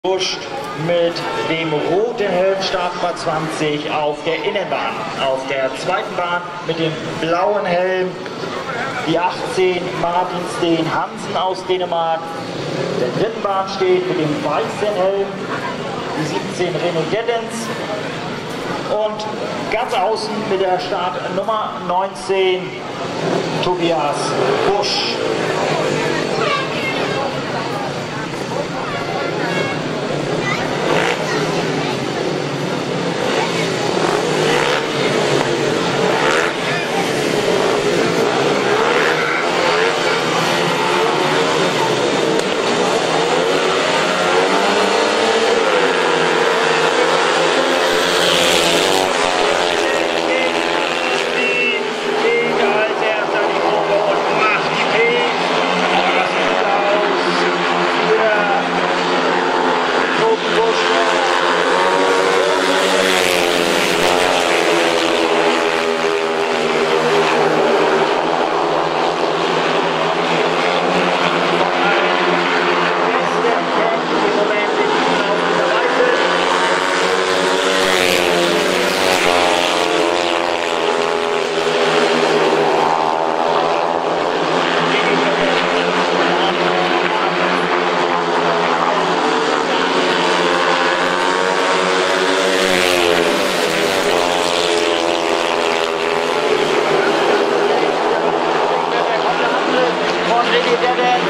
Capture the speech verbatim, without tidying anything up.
Busch mit dem roten Helm Startnummer zwanzig auf der Innenbahn. Auf der zweiten Bahn mit dem blauen Helm die achtzehn Martin Steen Hansen aus Dänemark. Der dritten Bahn steht mit dem weißen Helm die siebzehn René Geddens. Und ganz außen mit der Startnummer neunzehn Tobias Busch. René Geddens.